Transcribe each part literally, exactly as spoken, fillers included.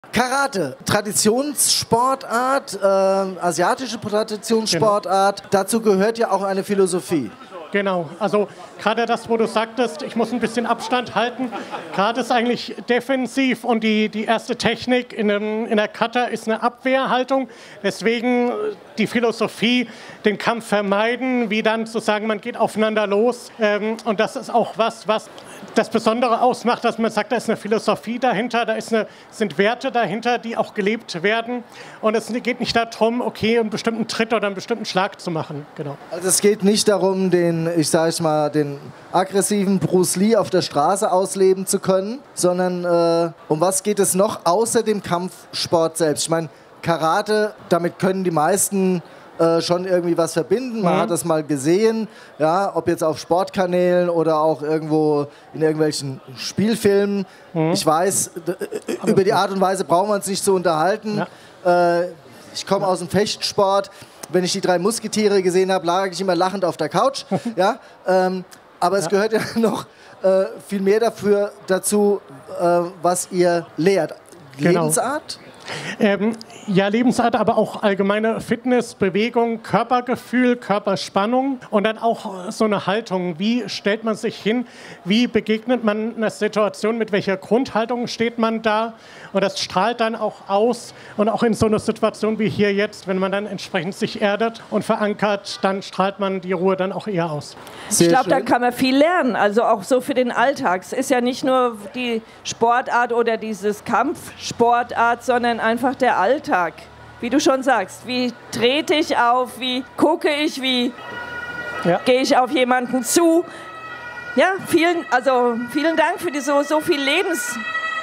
Karate, Traditionssportart, äh, asiatische Traditionssportart. Genau. Dazu gehört ja auch eine Philosophie. Genau, also gerade das, wo du sagtest, ich muss ein bisschen Abstand halten. Gerade ist eigentlich defensiv und die, die erste Technik in, einem, in der Kata ist eine Abwehrhaltung. Deswegen die Philosophie, den Kampf vermeiden, wie dann zu sagen, man geht aufeinander los. Ähm, und das ist auch was, was das Besondere ausmacht, dass man sagt, da ist eine Philosophie dahinter, da ist eine, sind Werte dahinter, die auch gelebt werden. Und es geht nicht darum, okay, einen bestimmten Tritt oder einen bestimmten Schlag zu machen. Genau. Also es geht nicht darum, den, ich sage mal, den aggressiven Bruce Lee auf der Straße ausleben zu können, sondern äh, um was geht es noch außer dem Kampfsport selbst? Ich meine, Karate, damit können die meisten äh, schon irgendwie was verbinden. Man mhm. hat das mal gesehen, ja, ob jetzt auf Sportkanälen oder auch irgendwo in irgendwelchen Spielfilmen. Mhm. Ich weiß, über die Art und Weise braucht man es nicht zu unterhalten. Ja. Äh, ich komme aus dem Fechtsport. Wenn ich die drei Musketiere gesehen habe, lag ich immer lachend auf der Couch. Ja? Ähm, aber es ja. gehört ja noch äh, viel mehr dafür dazu, äh, was ihr lehrt. Genau. Lebensart? Ähm, ja, Lebensart, aber auch allgemeine Fitness, Bewegung, Körpergefühl, Körperspannung und dann auch so eine Haltung. Wie stellt man sich hin? Wie begegnet man einer Situation? Mit welcher Grundhaltung steht man da? Und das strahlt dann auch aus. Und auch in so einer Situation wie hier jetzt, wenn man dann entsprechend sich erdet und verankert, dann strahlt man die Ruhe dann auch eher aus. Sehr ich glaube, da kann man viel lernen. Also auch so für den Alltag. Es ist ja nicht nur die Sportart oder dieses Kampfsportart, sondern einfach der Alltag. Wie du schon sagst, wie trete ich auf, wie gucke ich, wie ja. gehe ich auf jemanden zu. Ja, vielen, also vielen Dank für die so, so viel Lebens...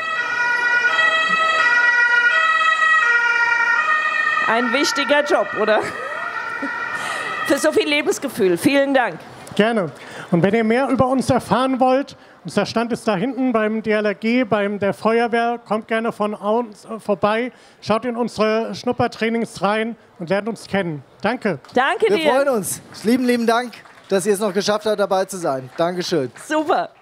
Ein wichtiger Job, oder? Für so viel Lebensgefühl. Vielen Dank. Gerne. Und wenn ihr mehr über uns erfahren wollt, unser Stand ist da hinten beim D L R G, beim der Feuerwehr. Kommt gerne von uns vorbei. Schaut in unsere Schnuppertrainings rein und lernt uns kennen. Danke. Danke dir. Wir freuen uns. Lieben, lieben Dank, dass ihr es noch geschafft habt, dabei zu sein. Dankeschön. Super.